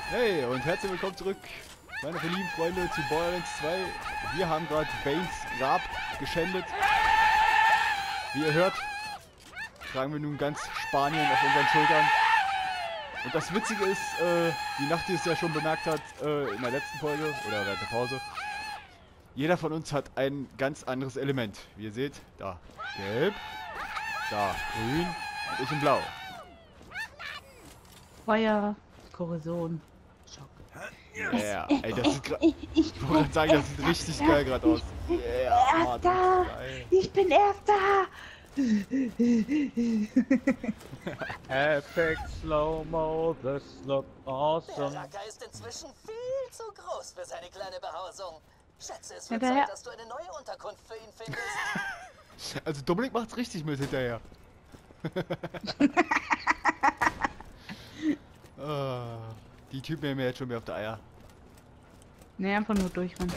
Hey und herzlich willkommen zurück, meine verliebten Freunde, zu Borderlands 2. Wir haben gerade Banes Grab geschändet. Wie ihr hört, tragen wir nun ganz Spanien auf unseren Schultern. Und das Witzige ist, wie Nachti es ja schon bemerkt hat, in der letzten Folge oder während der Pause, jeder von uns hat ein ganz anderes Element. Wie ihr seht, da gelb, da grün und ich in blau. Feuer, Korrosion, Schock. Ja, ey, das sieht gerade. Ich wollte gerade sagen, das sieht richtig geil gerade aus. Yeah, Erster! Ich bin Erster! Epic Slow-Mo, this look awesome. Der Racker ist inzwischen viel zu groß für seine kleine Behausung. Schätze, es wird Hinterher. Zeit, dass du eine neue Unterkunft für ihn findest. Also Dominik macht's richtig mit hinterher. Die Typen nehmen mir jetzt schon mehr auf die Eier. Ne, einfach nur durchrennen.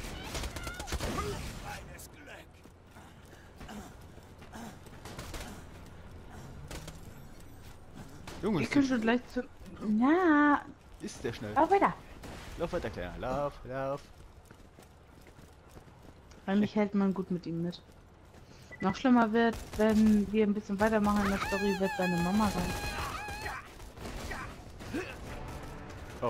Junge, Ich kann schon gleich zu... Na, ist der schnell. lauf weiter. Lauf weiter, Kleiner. Lauf, lauf. Eigentlich hält man gut mit ihm mit. Noch schlimmer wird, wenn wir ein bisschen weitermachen in der Story, wird seine Mama sein. Oh.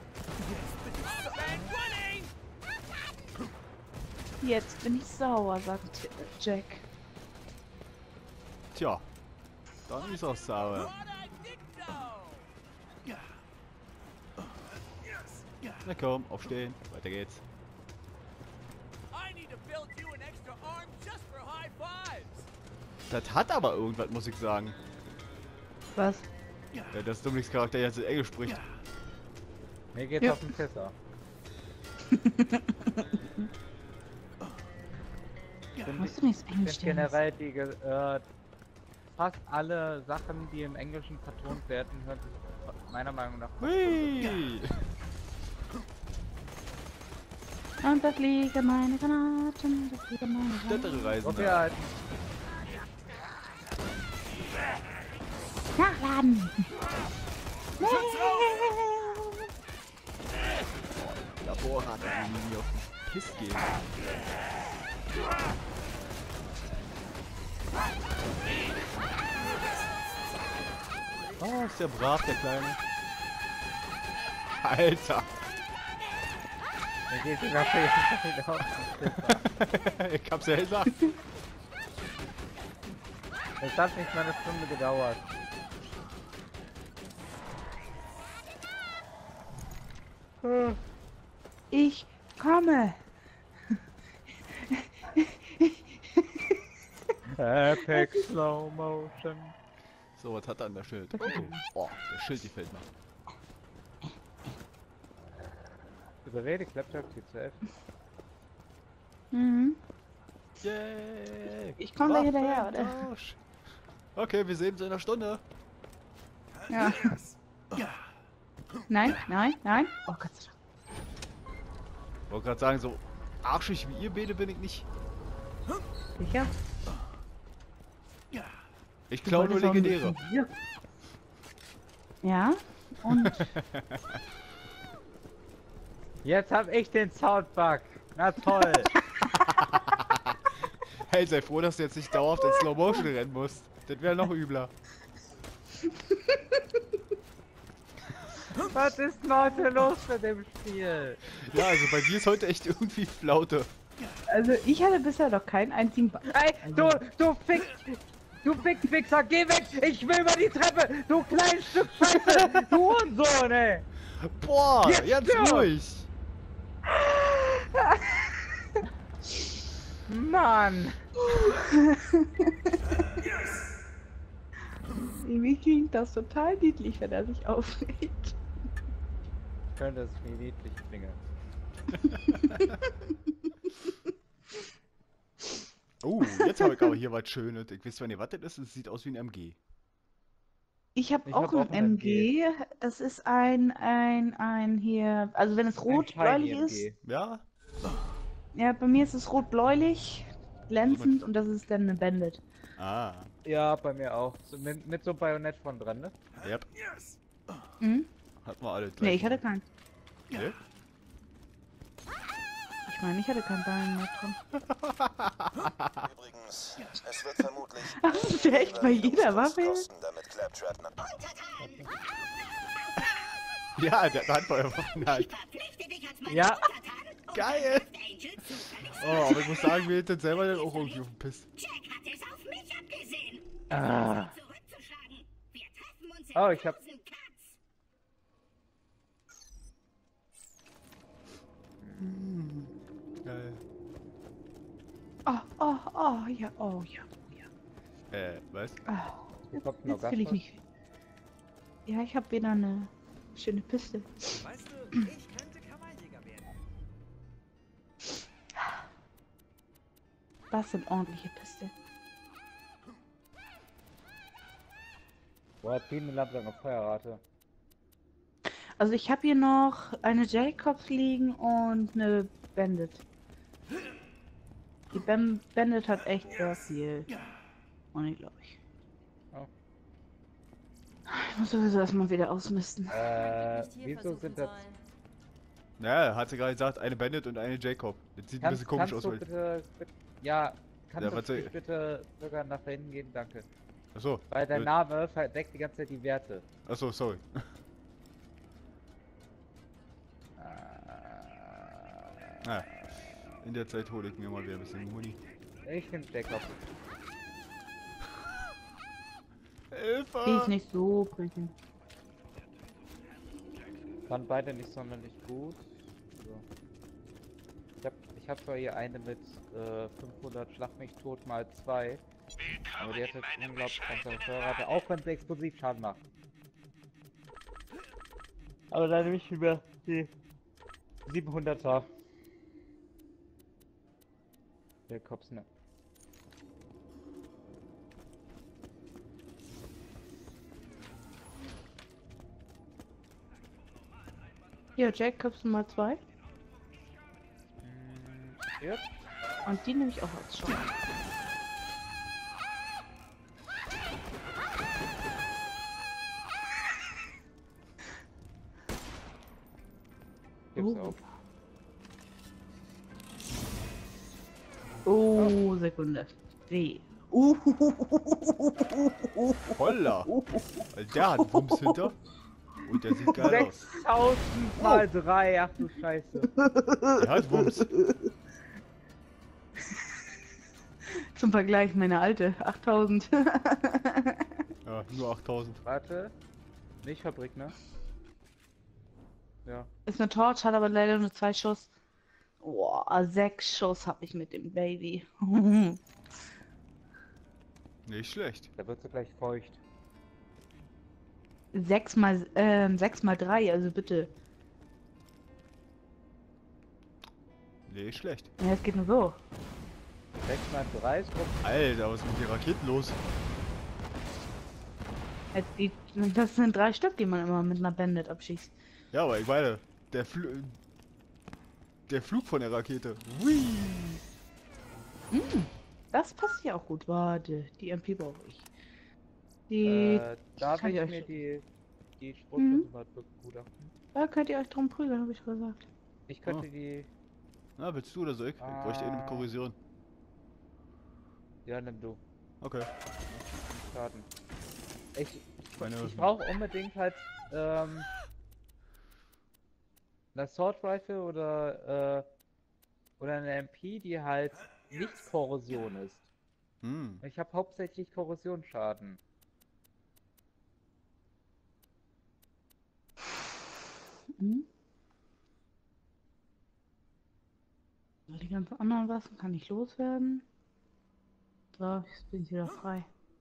Jetzt bin ich sauer, sagt Jack. Tja. Dann ist auch sauer. Na komm, aufstehen. Weiter geht's. Das hat aber irgendwas, muss ich sagen. Was? Ja, dass Dominiks Charakter jetzt in Englisch spricht. Mir geht's Ja. auf den Pisser. Musst du nichts Ich Englisch finde generell fast alle Sachen, die im Englischen vertont werden, hören sich meiner Meinung nach Hui! Und da fliegen meine Granaten, da fliegen meine Granaten. Städtere Reisen. Okay, halt. Nachladen! Laborrat, die mir auf den Piss gehen. Oh, ist der brav, der Kleine. Alter! Mir geht's sogar wieder auf den Pisser. Ich hab's ja gesagt. Es hat nicht mal eine Stunde gedauert. Ich komme! Epic Slow Motion. So, was hat er an der Schild? Okay. Oh, der Schild gefällt mir. Überrede Claptrap T12. Mhm. Yay! Ich komm da hinterher, oder? Waffentausch. Okay, wir sehen uns in einer Stunde. Ja. Nein, nein, nein. Oh Gott sei Dank. Ich wollte gerade sagen, so arschig wie ihr beide bin ich nicht. Sicher? Ich klaue nur Legendäre. Ja? Und? Jetzt hab ich den Soundbug. Na toll. Hey, sei froh, dass du jetzt nicht dauerhaft in Slow Motion rennen musst. Das wäre noch übler. Was ist denn heute los mit dem Spiel? Ja, also bei dir ist heute echt irgendwie Flaute. Also ich hatte bisher noch keinen einzigen Ey, du Fixer, geh weg! Ich will über die Treppe! Du kleines Stück Scheiße! Du Hurensohn, ey! Boah, Jetzt ganz stirb! ruhig. Mann! Irgendwie klingt das total niedlich, wenn er sich aufregt. Ich könnte es wie niedlich klingen. Oh, jetzt habe ich aber hier was Schönes. Ich weiß zwar nicht, was das ist. Es sieht aus wie ein MG. Ich habe Ich auch hab auch ein ein MG. Das ist ein hier, also wenn es rot-bläulich ist. Ja? Ja, bei mir ist es rot-bläulich, glänzend und das ist dann eine Bandit. Ah. Ja, bei mir auch. So, mit so einem Bajonett von dran, ne? Yep. Mhm. Hatten wir alle gleich. Nee, ich hatte keinen. Nee? Ich meine, ich hatte keinen Bein mehr drin. Übrigens, es wird vermutlich Ach, das ist ja echt bei jeder Waffe. kosten, damit Claptrap Ja, der hat Handfeuerwaffen halt. Ja. Geil! Oh, aber ich muss sagen, mir hätte selber dann auch irgendwie auf den Piss. Ah. Oh, ich hab. Geil. Ja, oh, ja. Was? Ah, Bekommt ein jetzt will ich Orgasmus? mich. Ja, ich habe wieder eine schöne Piste. Weißt du, ich könnte Kammerjäger werden. Das sind ordentliche Piste. Boah, hat die eine Lampe noch Feuerrate? Also ich habe hier noch eine Jacobs liegen und eine Bandit. Die Bandit hat echt sehr viel. Money, glaube ich. Oh. Ich muss sowieso erstmal wieder ausmisten. Wieso sind das? Naja, hat sie gerade gesagt, eine Bandit und eine Jacob. Das sieht ein bisschen komisch aus. Du Weil... bitte, ja, kannst Ja, du warte. bitte sogar nach da hinten gehen? Danke. Achso. Weil dein Name verdeckt die ganze Zeit die Werte. Achso, sorry. Ah, in der Zeit hole ich mir mal wieder ein bisschen Muni. Ich nehm Jacob. Hilfe! Die ist nicht so prickelnd. Waren beide nicht sonderlich gut. So. Ich hab zwar hier eine mit 500 Schlag mich tot mal 2. Aber die hat jetzt unglaublich langsame Feuerrate, auch wenn sie Explosivschaden macht. Aber dann nehme ich lieber die 700er. Jacobs, ne? Hier, Jacobs Nummer 2. Ja. Und die nehme ich auch als Schau. Gibt's auch. Oh, Sekunde. D. Holla! Der hat Wumms hinter. Und der sieht geil aus. 6000 mal 3, ach du Scheiße. Der hat Wumms. Zum Vergleich meine alte. 8000. Ja, nur 8000. Warte. Nicht Fabrik, ne? Ja. Ist eine Torch, hat aber leider nur 2 Schuss. Boah, 6 Schuss habe ich mit dem Baby. Nicht schlecht. Da wird sie gleich feucht. 6 mal 3, also bitte. Nicht schlecht. Ja, es geht nur so. 6 mal 3 ist gut. Alter, was ist mit den Raketen los? Das sind 3 Stück, die man immer mit einer Bandit abschießt. Ja, aber ich meine, der Flug von der Rakete. Hui! Das passt ja auch gut. Warte, die MP brauche ich. Die. Darf kann ich ich euch- mir die Schrotflinte mal begutachten? Da könnt ihr euch drum prügeln, habe ich gesagt. Ich könnte Oh. die... Na, willst du oder soll ich? Ich bräuchte eine mit Korrosion. Ja, nimm du. Okay. Schaden. Ich Meine- brauche unbedingt halt eine Assault Rifle oder eine MP, die halt nicht Korrosion ist. Hm. Ich habe hauptsächlich Korrosionsschaden. Mhm. Die ganzen anderen Waffen kann ich loswerden. So, jetzt bin ich wieder frei.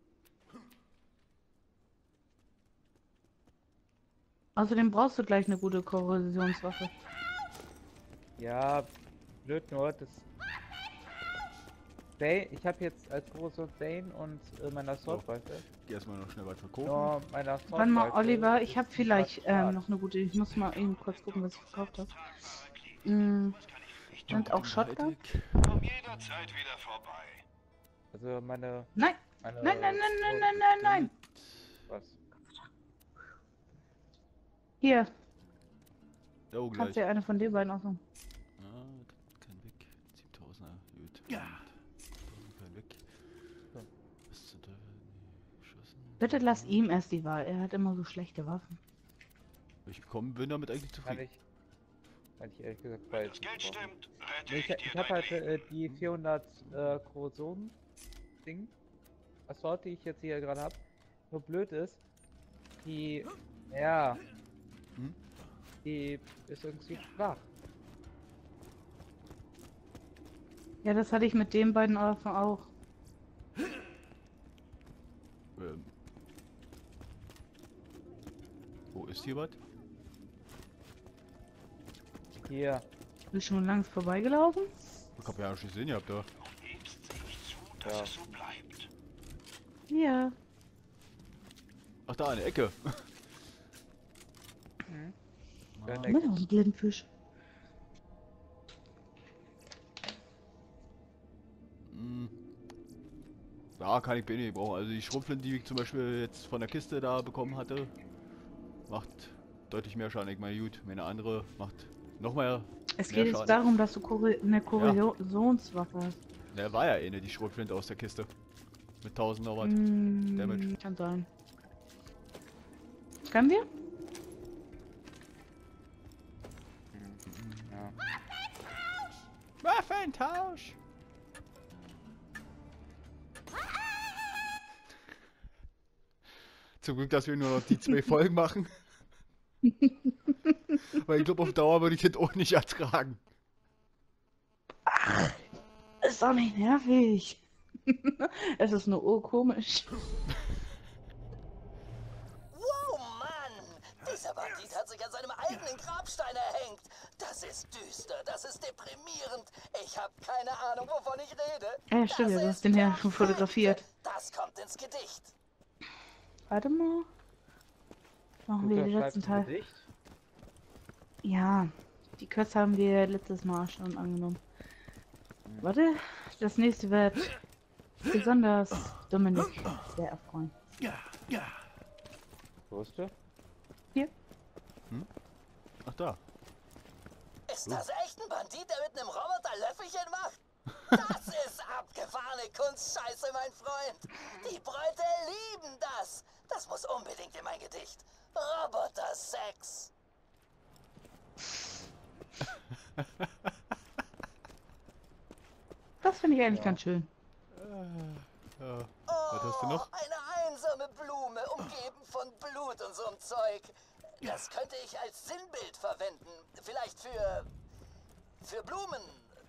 Außerdem brauchst du gleich eine gute Korrosionswaffe. Ja, blöd nur, das... Ich habe jetzt als Korrosion Dane und meine Assault Rifle. Geh erstmal noch schnell was verkaufen. Nur meine Assault Warte mal, Rifle Oliver, ist ich habe vielleicht schwarz. noch eine gute. Ich muss mal eben kurz gucken, was ich verkauft habe. Und auch Shotgun? Komm jederzeit wieder vorbei. Also meine... Nein! meine... Nein, nein, nein, nein, nein, nein, nein, nein! Was? Hier, Oh, gleich. kannst du ja eine von den beiden aussuchen. Ah, kein Weg. 7000er, gut. Ja. Kein Weg. So. Was zum Teufel? Nee, geschossen. Bitte lass ihm erst die Wahl. Er hat immer so schlechte Waffen. Ich bin damit eigentlich Kann zufrieden. kann ich ehrlich gesagt bei. Das Geld stimmt, rette Nee, ich ich dir habe dein halt Leben. die 400 Korrosion-Ding. Assault, die ich jetzt hier gerade habe. Nur blöd ist, die. Ja. Hm? Die ist irgendwie schwach. Ja, das hatte ich mit den beiden Waffen auch. Wo ist hier was? Hier. Bist schon langs vorbeigelaufen? Ich hab ja nicht gesehen, ihr habt da. Gibst nicht zu, dass Ja. es so bleibt. Ja. Ach, da, eine Ecke. Mhm. Ah. Immer noch ein Blindfisch. Hm. Ja, kann ich wenig brauchen. Also die Schrotflinte, die ich zum Beispiel jetzt von der Kiste da bekommen hatte, macht deutlich mehr Schaden. Ich meine, gut, meine andere macht noch mehr. Es Mehr geht jetzt Schaden. darum, dass du eine Korrosionswaffe hast. Der war ja eine, die Schrotflinte aus der Kiste. Mit 1000 noch was. Damage. Kann sein. Können wir? Ja. Waffentausch! Zum Glück, dass wir nur noch die 2 Folgen machen. Weil ich glaube, auf Dauer würde ich das auch nicht ertragen. Ist doch nicht nervig. Es ist nur urkomisch. Wow, Mann! Dieser Bandit hat sich an seinem eigenen Grabstein erhängt. Das ist düster, das ist deprimierend. Ich habe keine Ahnung, wovon ich rede. Ja, stimmt, ja, du hast den ja schon fotografiert. Das kommt ins Gedicht. Warte mal. Machen wir Guter den letzten schreibt ein Teil. Gedicht. Ja, die Kürze haben wir letztes Mal schon angenommen. Warte, das nächste wird besonders Dominik sehr erfreuen. Wo ist der? Ach da. Ist das echt ein Bandit, der mit einem Roboter Löffelchen macht? Das ist abgefahrene Kunstscheiße, mein Freund. Die Bräute lieben das. Das muss unbedingt in mein Gedicht. Roboter-Sex. Das finde ich eigentlich ganz schön. Ja. Was hast du noch? Eine einsame Blume, umgeben von Blut und so'm Zeug. Das könnte ich als Sinnbild verwenden. Vielleicht für Blumen.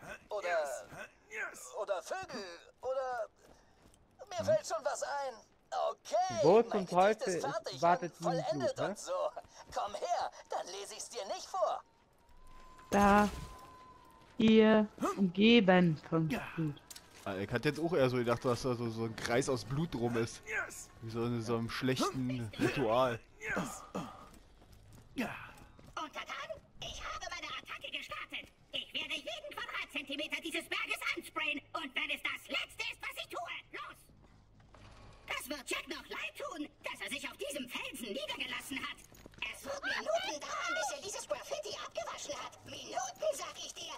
Oder Vögel. Oder... Mir fällt schon was ein. Okay, Wo mein zum Gedicht Teufel ist fertig wartet und die vollendet Blut, hä? und so. Komm her, dann lese ich's dir nicht vor. Da, hier, umgeben von Blut. Ah, ich hatte jetzt auch eher so gedacht, dass da so ein Kreis aus Blut drum ist. Wie so in so einem schlechten Ritual. Untertan, ich habe meine Attacke gestartet. Ich werde jeden Quadratzentimeter dieses Berges ansprayen. Und wenn es das Letzte ist, was ich tue, los! Das wird Jack noch leid tun, dass er sich auf diesem Felsen niedergelassen hat. Es wird Minuten dauern, bis er dieses Graffiti abgewaschen hat. Minuten, sag ich dir.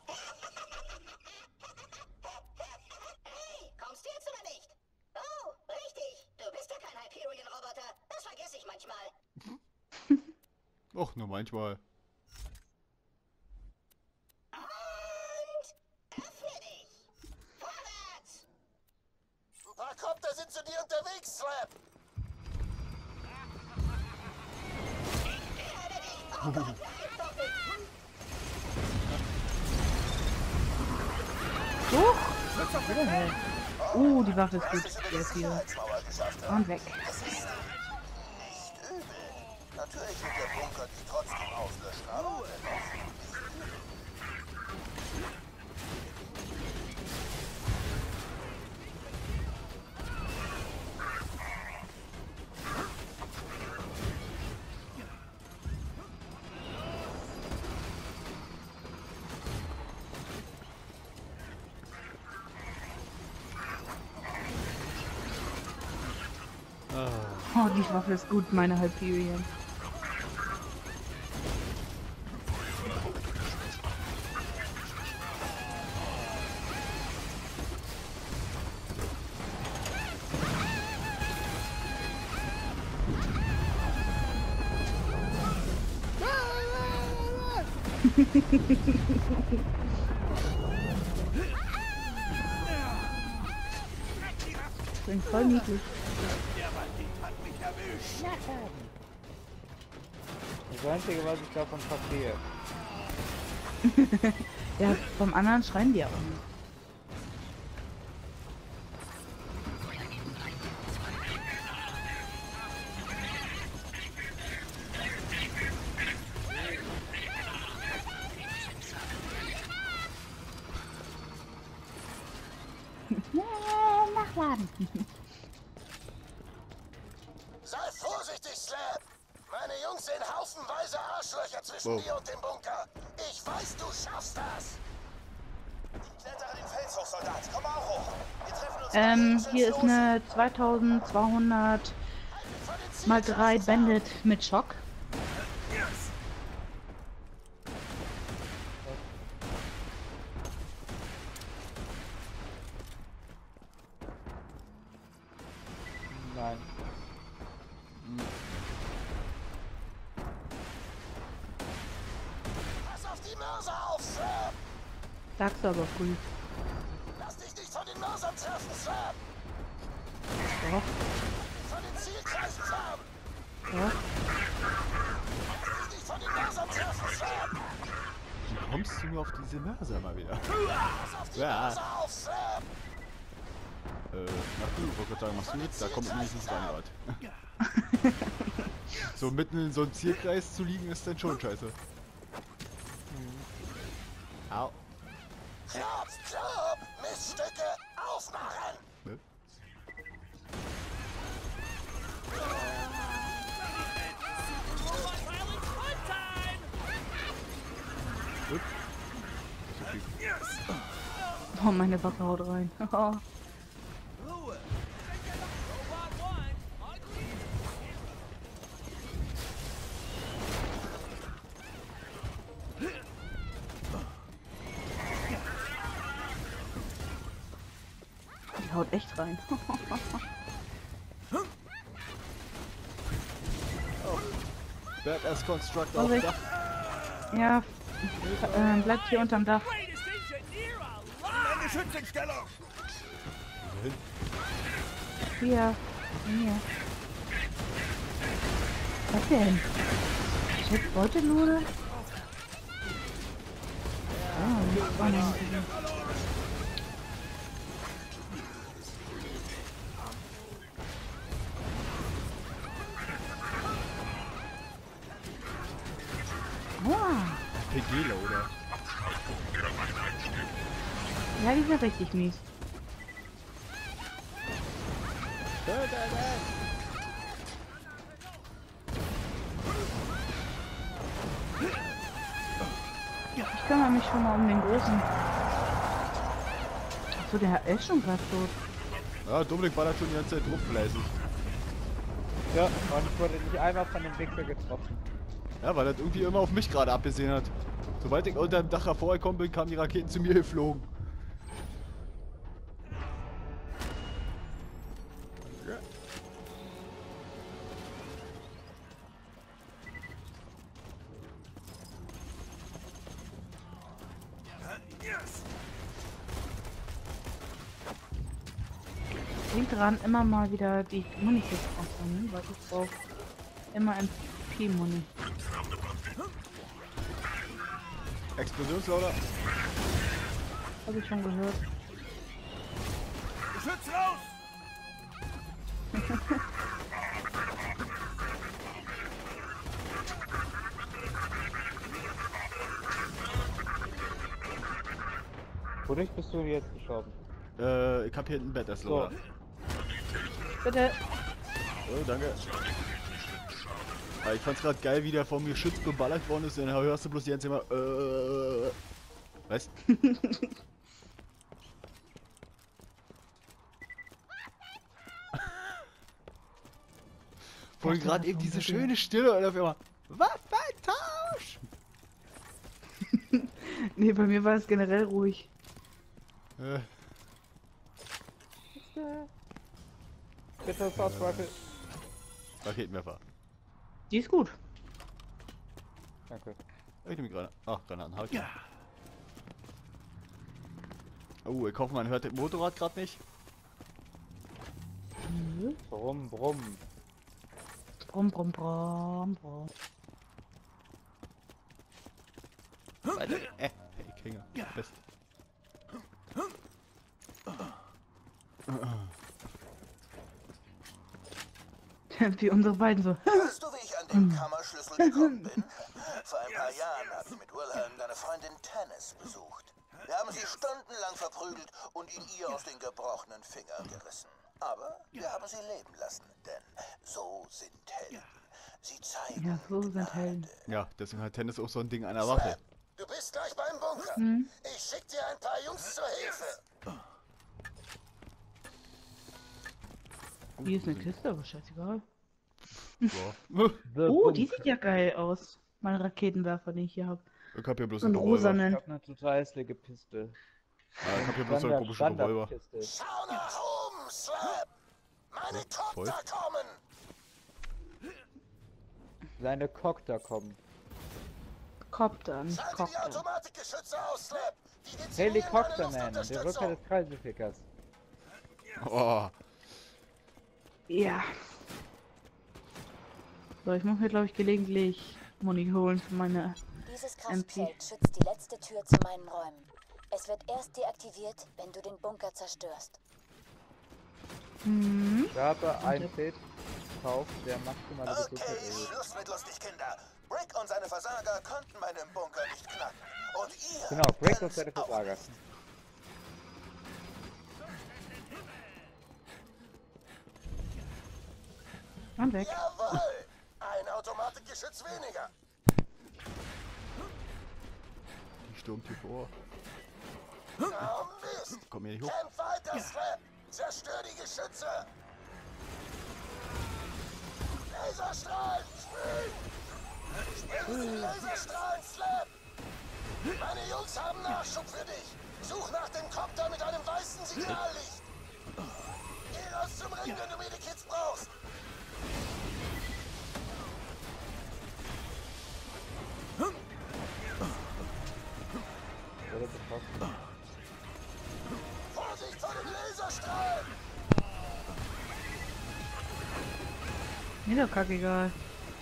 Hey, kommst du jetzt oder nicht? Oh, richtig. Du bist ja kein Hyperion-Roboter. Das vergesse ich manchmal. Och, nur manchmal. Und öffne dich. Vorwärts! Ein paar Copter sind zu dir unterwegs, Slap. Die Waffe ist gut. Sehr viel. Sicherheitsmauer geschafft haben. Und weg. Das ist nicht übel. Natürlich wird der Bunker die trotzdem auslöschen, aber Oh, die Waffe ist gut, meine Hyperion. Klingt voll niedlich. Das Einzige, was ich davon verstehe. Ja, vom anderen schreien die auch nicht. Nachladen. Sei vorsichtig, Slap! Meine Jungs sehen haufenweise Arschlöcher zwischen dir und dem Bunker. Ich weiß, du schaffst das! Ich klettere den Fels hoch, Soldat. Komm auch hoch. Wir treffen uns Hier ist eine 2200 mal 3 Bandit mit Schock. Nein. Pass auf die Mörser auf, Slap! Sagst du aber früh. Lass dich nicht von den Mörsern treffen, Slap! Doch, Von den Zielkreisen fern! doch. Lass dich nicht von den Mörsern treffen, Slap! Wie kommst du nur auf diese Mörser mal wieder? Pass auf die Ja. Mörser auf, Slap! Mach du, ich wollte gerade sagen, machst du mit? Da kommt nämlich nicht rein grad. So mitten in so einem Zielkreis zu liegen ist dann schon scheiße. Au. Klopf, klopf! Miststücke, aufmachen! Ne? Gut. So viel. Oh, meine Waffe haut rein. Die haut echt rein. Badass Constructor auf Vorsicht. Dach. Ja, bleibt hier unterm Dach. Wohin? Hier. Hier. Was denn? Shit, Beutelode? Oh, nicht. PG-Loader. Ja, die sind richtig mies. Ich kümmere mich schon mal um den Großen. Achso, der ist schon fast tot. Ja, Dominik ballert schon die ganze Zeit rum fleißig. Ja, und ich wurde nicht einmal von dem Wichser getroffen. Ja, weil er irgendwie immer auf mich gerade abgesehen hat. Sobald ich unter dem Dach hervorgekommen bin, kamen die Raketen zu mir geflogen. Ja. Denk dran, immer mal wieder die Munition aufsammeln, weil ich brauche immer MP-Muni. Explosionslauder. Habe ich schon gehört. Geschütz raus! Wodurch bist du jetzt gestorben? Ich hab hier hinten Badass-Loader. Bitte. Oh, danke. Ja, ich fand's gerade geil, wie der vor mir Geschütz geballert worden ist, und dann hörst du bloß die ganze Zeit immer, weißt? Vorhin gerade eben diese schöne Stille und auf einmal, Waffentausch! Nee, bei mir war es generell ruhig. Bitte Assault Rifle. Raketenwerfer. Die ist gut. Danke. Ich nehme gerade. Ach, Granaten, halt. Oh, ich hoffe, man hört das Motorrad gerade nicht. Brumm, brumm. Brumm, brumm, brumm, brumm. Weiter. Ich hänge. Fest. Wie unsere beiden so. Weißt du, wie ich an den Kammerschlüssel gekommen bin? Vor ein paar Jahren habe ich mit Wilhelm deine Freundin Tennis besucht. Wir haben sie stundenlang verprügelt und ihn ihr aus den gebrochenen Fingern gerissen. Aber wir haben sie leben lassen, denn so sind Helden. Sie zeigen Ja, so sind Helden. Ja, deswegen hat Tennis auch so ein Ding an der Waffe. Du bist gleich beim Bunker. Ich schick dir ein paar Jungs zur Hilfe. Hier ist eine Kiste, aber scheißegal. Ja. Oh, die sieht ja geil aus. Mein Raketenwerfer, den ich hier habe. Ich hab hier bloß So einen einen Revolver. rosanen. Ich hab eine total hässliche Piste. Ja, ich hab hier bloß so einen komischen Revolver. Standardkiste. Schau nach oben, Slap. Meine voll. Kopter kommen. Seine Cockter kommen. Kopter, nicht Schalte die Kopter. Automatikgeschütze aus, Slap. Die dezimieren meine Helikopterman, der Rücker Luftunterstützung. des Kreiselfickers. Oh, Ja. So, ich muss mir, glaube ich, gelegentlich Muni holen für meine... Dieses MP. Kraftfeld schützt die letzte Tür zu meinen Räumen. Es wird erst deaktiviert, wenn du den Bunker zerstörst. Hm. Ich habe ein Bild gekauft, der maximale Gesundheit Okay, erhöht. Schluss mit lustig, Kinder. Brick und seine Versager konnten meinen Bunker nicht knacken. Und ihr Genau, Brick und könnt's seine auch Versager. nicht. Und weg. Jawohl! Ein Automatikgeschütz weniger. die stürmt hier vor. Oh Mist! Komm hier nicht hoch. Kämpf weiter, Slap! Zerstör die Geschütze! Laserstrahlen! Spring die Laserstrahlen, Slap! Meine Jungs haben Nachschub für dich! Such nach dem Kopter mit einem weißen Signallicht! Geh raus zum Ring, wenn du Medikits brauchst! Wurde betroffen. Vorsicht vor den Laserstrahlen! Mir doch kackegal.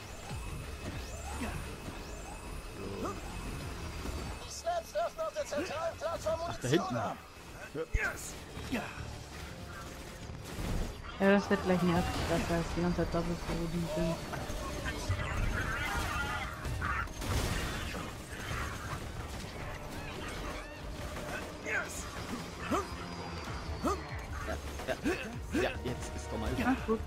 Die Slaps werfen auf der zentralen Plattform Da Munition hinten. ab! Ja, das wird gleich nervig, dass das die ganze Zeit doppelt so die sind. Ja, jetzt ist doch mal. Ja, gut.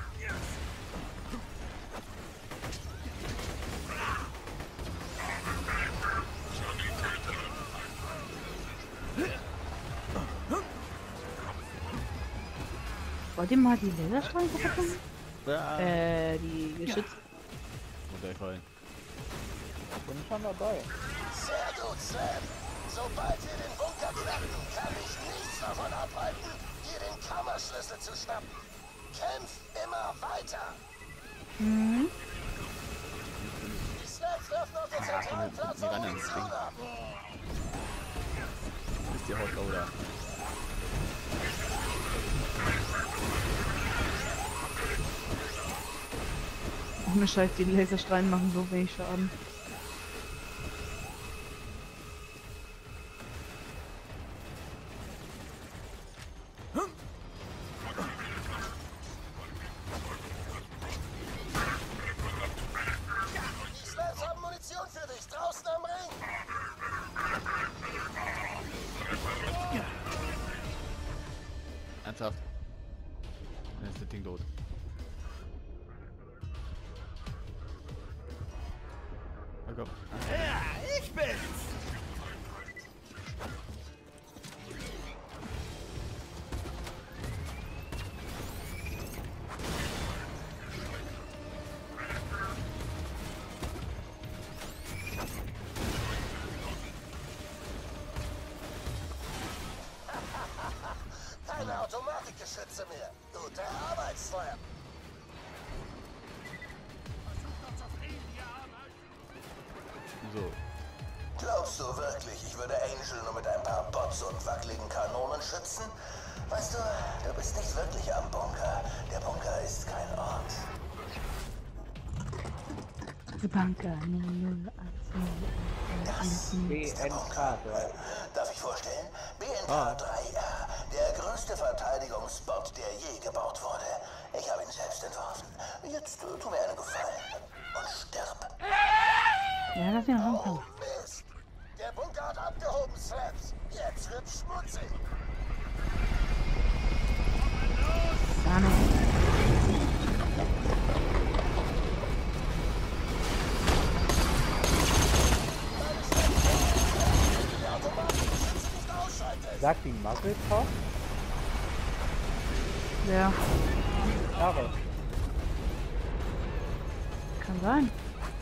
Wollt ihr mal die Laserstrahlen kaputt machen? Ja. Die Geschütze. Runterfallen. Bin schon dabei. Sehr gut, Slap! Sobald wir den Bunker knacken, kann mich nichts davon abhalten, dir den Kammerschlüssel zu schnappen. Kämpf immer weiter! Mhm. Die Slaps werfen auf der zentralen Plattform ran ans Munition Ding. ab! Ist die Haut oder? Ohne Scheiß, die Laserstrahlen machen so wenig Schaden. Die Slaps haben Munition für dich, draußen am Ring! Ernsthaft? Dann ist das Ding tot. Na komm. Ich bin's! Keine Automatikgeschütze mehr! Gute Arbeit, Slap! So. Glaubst du wirklich, ich würde Angel nur mit ein paar Bots und wackeligen Kanonen schützen? Weißt du, du bist nicht wirklich am Bunker. Der Bunker ist kein Ort. Bunker 001. Das ist der Bunker. Darf ich vorstellen? BNK 3R, der größte Verteidigungsbot, der je gebaut wurde. Ich habe ihn selbst entworfen. Jetzt tu mir einen Gefallen und stirb. Ja, lass ihn Oh rankommen. Mist! Der Bunker hat abgehoben, Slaps. Jetzt wird's schmutzig. Gar nicht. Sagt die Mugglecock? Ja, Karre. kann sein.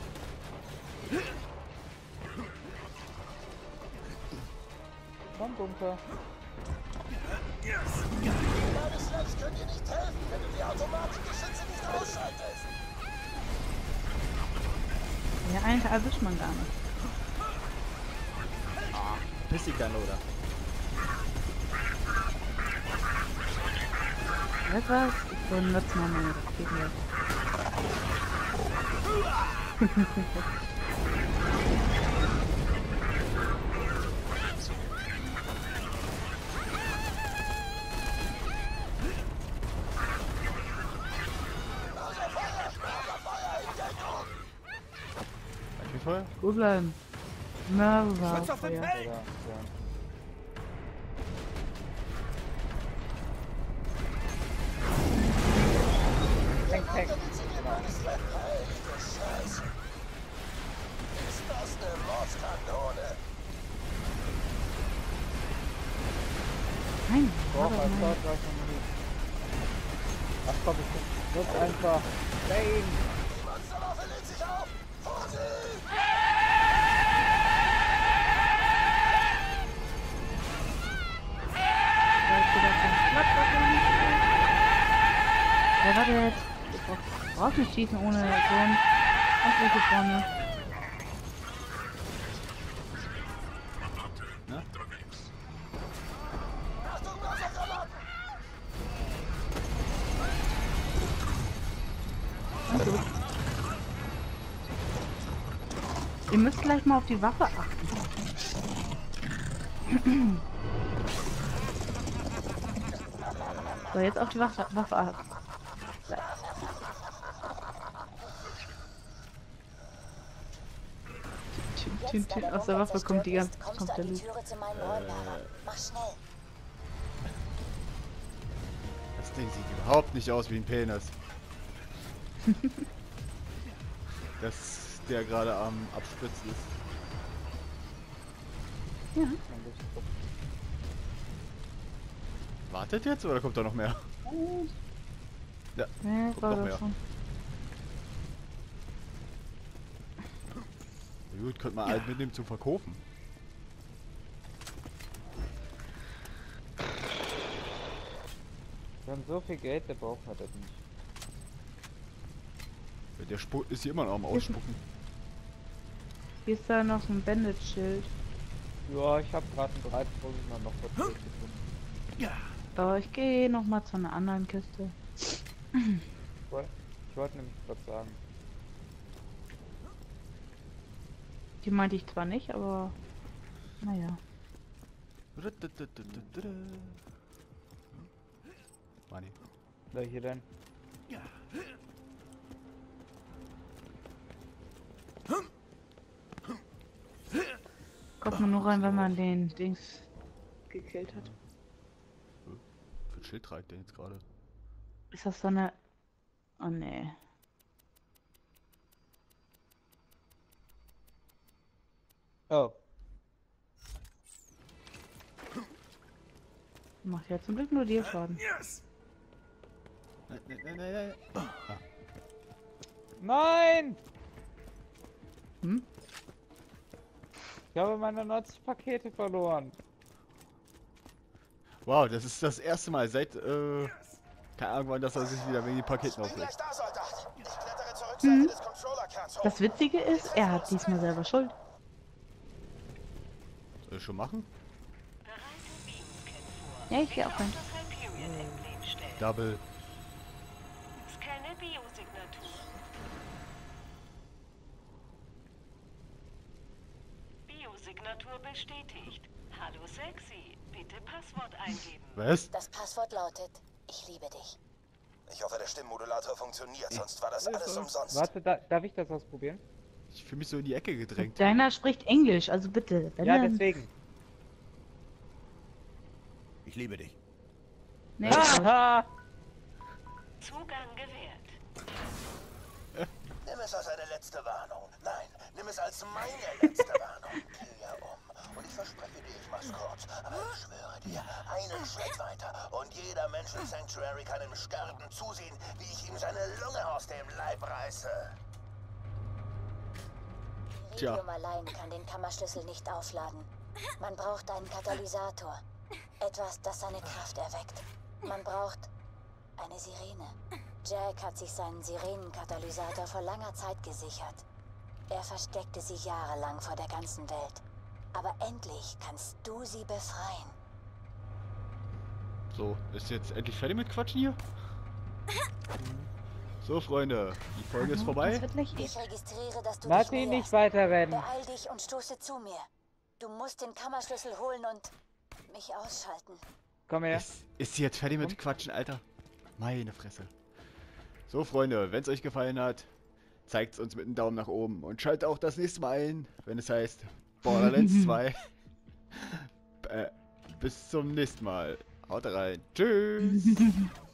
Komm, Bunker. Meine Slaps können dir nicht helfen, wenn du die Automatikgeschütze nicht ausschaltest. Ja, eigentlich erwischt man gar nicht. Pissikanoder. Weißt du was? Ich benutze mal meine Raketen jetzt. Wie voll? Gut bleiben. Na, war Schütz auf den Feuer. Feld! Ja. Tank, Tank. Heilige Scheiße. Ist das eine Mordskanone? Nein, Doch, aber als nein. dort war schon nicht. Ach komm, ich nutze einfach Bane. Die Monsterwaffe lädt sich auf! Vorsicht! Ja, warte jetzt. Ich brauch nicht schießen ohne so ein Ausweiche vorne. Ne? Achtung, Wassergranaten! Also. Ihr müsst gleich mal auf die Waffe achten. So, jetzt auf die Waffe achten. Jetzt, da Aus der Bunker Waffe kommt die zerstört ganze ist, kommst du an die Türe zu meinen Räumen heran. Mach schnell. Das Ding sieht überhaupt nicht aus wie ein Penis. Dass der gerade am Abspritzen ist. Ja. Wartet jetzt oder kommt da noch mehr? Ja, Ja, kommt war noch das mehr. schon. Gut, könnte man halt mitnehmen zum Verkaufen. Wir haben so viel Geld, der braucht man das nicht. Ja, der ist hier immer noch am Ausspucken. Hier ist da noch so ein Bandage-Schild. Ja, ich habe gerade einen 3000er noch was gefunden. Oh, ich gehe noch mal zu einer anderen Kiste. Ich wollte nämlich was sagen. Die meinte ich zwar nicht, aber naja. Money. Da hier denn? Kommt man nur rein, wenn man den Dings gekillt hat. Für ein Schild treibt der jetzt gerade. Ist das so eine... Oh nee. Oh. Macht ja zum Glück nur dir Schaden. Yes! Nein. Nein! Hm? Ich habe meine 90 Pakete verloren. Wow, das ist das erste Mal seit, keine Ahnung wann, dass er sich wieder wegen die Paketen Bin aufregt. gleich da, Soldat. Ich klettere zur Rückseite des Controller-Kerns hoch. Das Witzige ist, er hat diesmal selber Schuld. Schon machen? Ja, ich gehe auch rein. Double. Scanne Biosignatur. Biosignatur bestätigt. Hallo Sexy, bitte Passwort eingeben. Was? Das Passwort lautet: Ich liebe dich. Ich hoffe, der Stimmmodulator funktioniert, sonst war das alles umsonst. Warte, darf ich das ausprobieren? Ich fühle mich so in die Ecke gedrängt. Deiner spricht Englisch, also bitte. Wenn Ja, dann- deswegen. Ich liebe dich. Nee, Haha! Zugang gewährt. Nimm es als eine letzte Warnung. Nein, nimm es als meine letzte Warnung. Kehr um. Und ich verspreche dir, ich mach's kurz. Aber ich schwöre dir, einen Schritt weiter. Und jeder Mensch im Sanctuary kann im Sterben zusehen, wie ich ihm seine Lunge aus dem Leib reiße. Tja. Iridium allein kann den Kammerschlüssel nicht aufladen. Man braucht einen Katalysator. Etwas, das seine Kraft erweckt. Man braucht eine Sirene. Jack hat sich seinen Sirenenkatalysator vor langer Zeit gesichert. Er versteckte sie jahrelang vor der ganzen Welt. Aber endlich kannst du sie befreien. So, ist jetzt endlich fertig mit Quatschen hier? So, Freunde, die Folge ist Das vorbei. wird lächerlich. Ich registriere, dass du Martin, dich nicht näherst. weiterrennen. Beeil dich und stoße zu mir. Du musst den Kammerschlüssel holen und mich ausschalten. Komm her. Ist sie jetzt fertig mit Quatschen, Alter? Meine Fresse. So, Freunde, wenn es euch gefallen hat, zeigt es uns mit einem Daumen nach oben und schaltet auch das nächste Mal ein, wenn es heißt Borderlands 2. Bis zum nächsten Mal. Haut rein. Tschüss.